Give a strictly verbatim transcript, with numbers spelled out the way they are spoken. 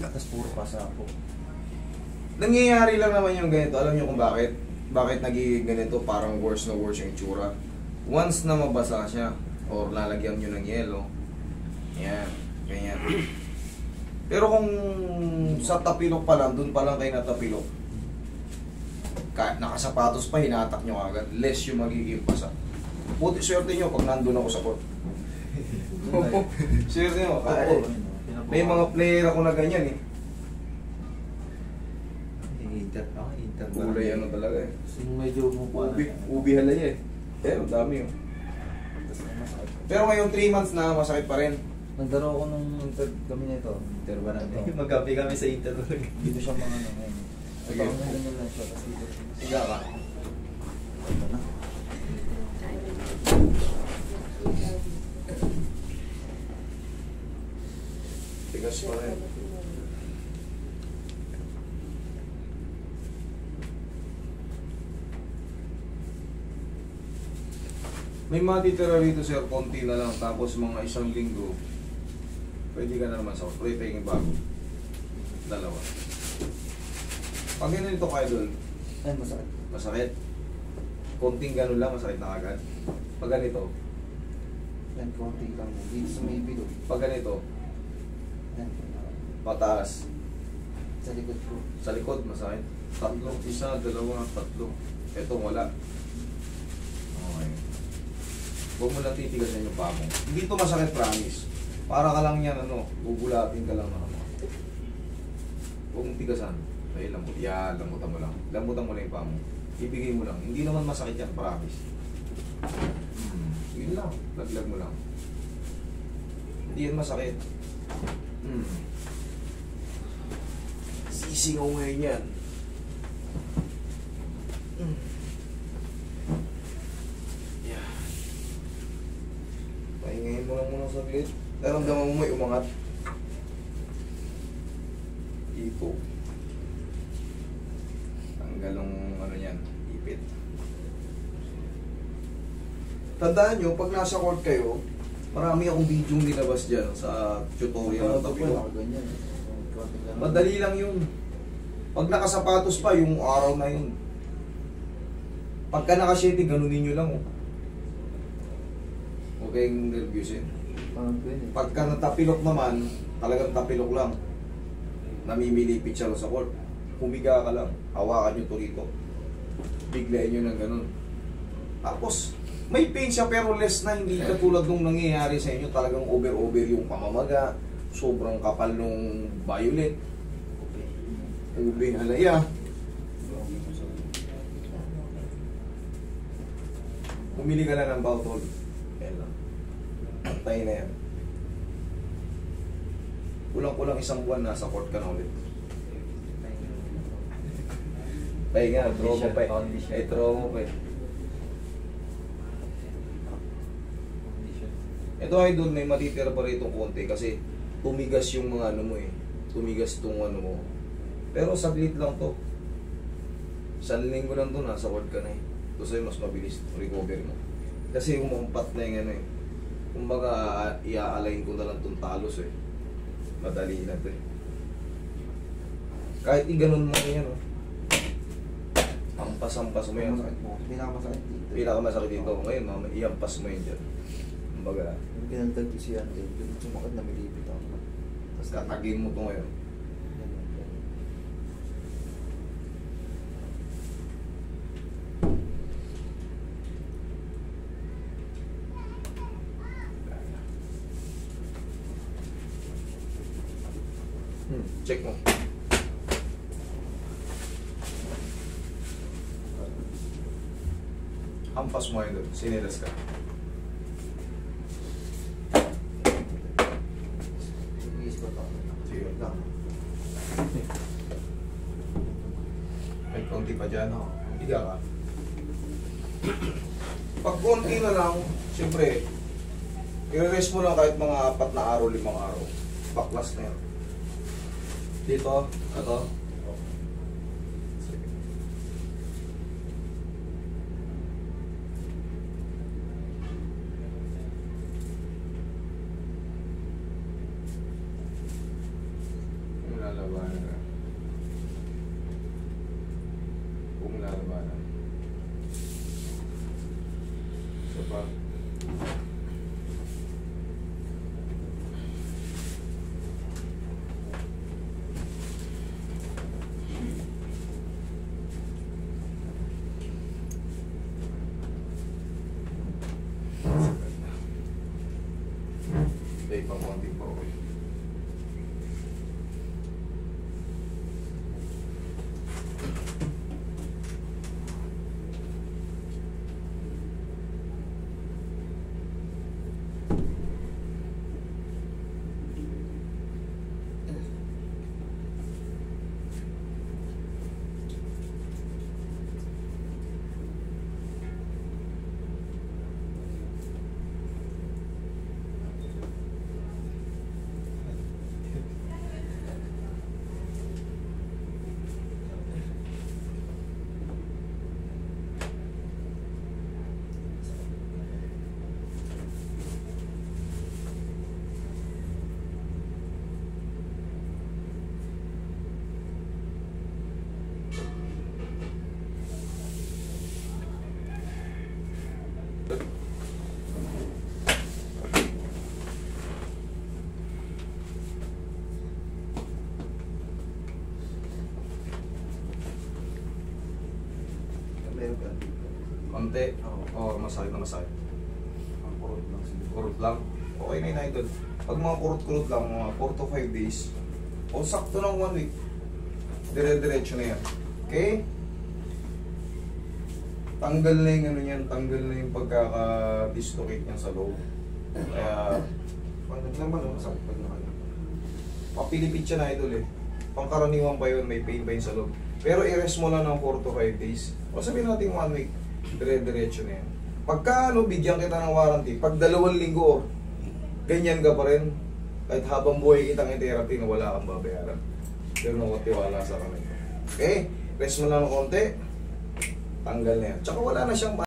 Tapos puro pasa po. Nangyayari lang naman yung ganito. Alam niyo kung bakit? Bakit nagiging ganito? Parang worse na worse yung itsura. Once na mabasa siya, or lalagyan nyo ng yelo, yan, ganyan. Pero kung sa tapilok pa lang, dun pa lang kayo natapilok, kahit nakasapatos pa, hinatak nyo agad, less yung magiging pasa. Buti swerte nyo pag nandun ako sa court. Swerte nyo. Ako, may mga player ako na ganyan eh. Inter, ah, inter. Kulay ano talaga eh. Yung medyo umupuan. Ubi, ubi halaya eh. Pero dami yun. Pero ngayon three months na masakit pa rin. Nagdaro ako nung inter kami nito. Inter ba na ito? Magkapi kami sa inter. Dito siya mga ano ngayon. Sige. Ito ang ganyan lang siya. Kasi dito. Siga ka. Ito na. Tigas pa rin. May matitira rito sir, konti na lang, tapos mga isang linggo, pwede ka na naman sa pwede tayong bago. Dalawa. Pag ganito ka idol, Ay, masakit. masakit. Konting ganun lang, masakit na agad. Pag ganito, Yan, konti lang. Dito sa may bilog. pag ganito, Yan. pataas. Sa likod ko. Sa likod, masakit. Tatlo, isa, dalawa, tatlo. Ito, wala. Okay. Huwag mo lang titigasan yung paa mo. Hindi ito masakit, promise. Para ka lang yan, ano, gugulatin ka lang na ano. Huwag mong tigasan. Ay, lambot. Yan, lambutan mo lang. Lambutan mo lang yung paa mo. Ibigay mo lang. Hindi naman masakit yan, promise. Hmm. Yun lang. Laglag mo lang. Hindi yan masakit. Hmm. Sisingaw ngayon yan. Hmm. Yeah. Pahingayin mo lang muna sa gilid. Naramdaman mo may umangat. Ito. Tanggal ng ano yan, ipit. Tandaan nyo, pag nasa court kayo, marami akong video nilabas dyan sa tutorial ng tapilok. Ganyan. Madali lang yun. Pag nakasapatos pa, yung araw na yun. Pagka nakasyete, ganunin nyo lang. Oh. Huwag kayong nervyusin. Pagka natapilok naman, talagang tapilok lang. Namimilipit siya sa court. Humiga ka lang. Hawakan nyo to rito. Biglayin nyo ng ganun. Tapos, may pain siya pero less na. Hindi katulad nung nangyayari sa inyo. Talagang over-over yung pamamaga. Sobrang kapal nung violet. Ube halaya. Pumili ka lang ng Bautol. Yan lang. Antay na yan. Kulang-kulang isang buwan, nasa court ka na ulit. Pahinga, throw mo pa eh. Ay, throw mo pa eh. Ito ay doon, may matitira pa rito konti kasi tumigas yung mga ano mo eh. Tumigas itong ano mo. Pero saglit lang to. Isang linggo lang to, nasa court ka na eh. Ito sa'yo mas mabilis recovery mo. Kasi umampat na yung ano eh. Kumbaga, i-align ko na lang itong talos eh. Madali na ito eh. Kahit i-ganon mo yan oh. Ampas-ampas mo yan. Pinakamasakit dito. Pinakamasakit dito. Ngayon, mama, i-ampas mo yan dyan. Kumbaga, Yung pinantag ko siya, yung sumakit na milipit ako. Tapos tatagin mo ito ngayon. Hmm, check mo. Hampas mo yun doon. Sinilas ka. Sige lang. May konti pa dyan. Oh. Higa ka. Pag konti na lang, siyempre, i-rest mo lang kahit mga apat na araw, limang araw. Baklas na yan. Dito, ito. Sige. Wala lang. lalabanan na. Kung lalabanan. So pa. Stay pa konti pa okay. Meron ka. Konti. Oo. Oh, masakit na masakit. Ang kurot lang siguro. Kurot lang. Okay na yun, idol. Pag mga kurot-kurot lang, mga four to five days, o sakto ng one week, dire-diretso na yan. Okay? Tanggal na yung ano yan, tanggal na yung pagkaka-dislocate niyan sa loob. Kaya, Pag naglaman, oh, sakit pag nakalap. papilipit siya na idol eh. Pangkaraniwan pa yun, may pain pa yun sa loob. Pero i-rest mo lang ng four to five days. O sabihin natin one week, dire-diretso na yan. Pagka ano, bigyan kita ng warranty, pag dalawang linggo or ganyan ka pa rin, kahit habang buhay kitang i-therapy na wala kang babayaran. Pero nakatiwala sa kami. Okay, rest mo lang ng konti, tanggal na yan. Tsaka wala na siyang